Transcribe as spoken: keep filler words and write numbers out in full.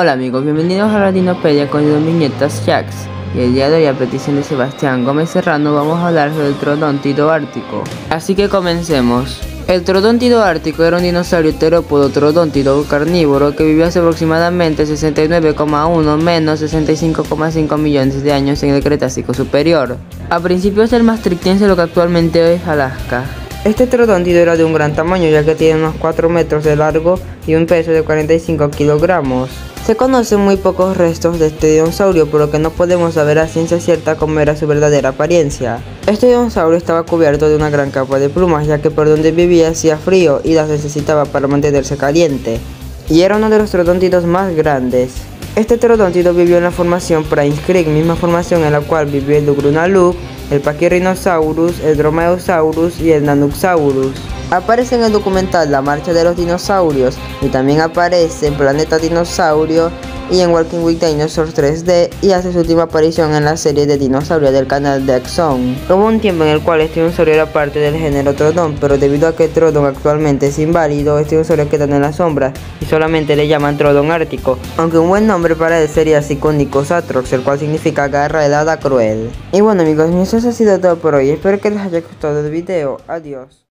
Hola amigos, bienvenidos a la Dinopedia con Don Viñetas Jax. Y el día de hoy, a petición de Sebastián Gómez Serrano, vamos a hablar del Troodontido ártico. Así que comencemos. El Troodontido ártico era un dinosaurio terópodo troodóntido carnívoro que vivió hace aproximadamente sesenta y nueve coma uno menos sesenta y cinco coma cinco millones de años en el Cretácico superior. A principios del Maastrichtiense, lo que actualmente es Alaska. Este troodóntido era de un gran tamaño, ya que tiene unos cuatro metros de largo y un peso de cuarenta y cinco kilogramos. Se conocen muy pocos restos de este dinosaurio, por lo que no podemos saber a ciencia cierta cómo era su verdadera apariencia. Este dinosaurio estaba cubierto de una gran capa de plumas, ya que por donde vivía hacía frío y las necesitaba para mantenerse caliente, y era uno de los troodóntidos más grandes. Este troodóntido vivió en la formación Prince Creek, misma formación en la cual vivió el Lugrunalup, el Pachyrhinosaurus, el Dromaeosaurus y el Nanooksaurus. Aparece en el documental La Marcha de los Dinosaurios, y también aparece en Planeta Dinosaurio y en Walking with Dinosaurs tres D, y hace su última aparición en la serie de dinosaurios del canal de Axon. Hubo un tiempo en el cual este dinosaurio era parte del género Troodon, pero debido a que Troodon actualmente es inválido, este dinosaurio queda en la sombra y solamente le llaman Troodon ártico, aunque un buen nombre para él sería Siconichus atrox, el cual significa garra helada cruel. Y bueno amigos, eso ha sido todo por hoy, espero que les haya gustado el video, adiós.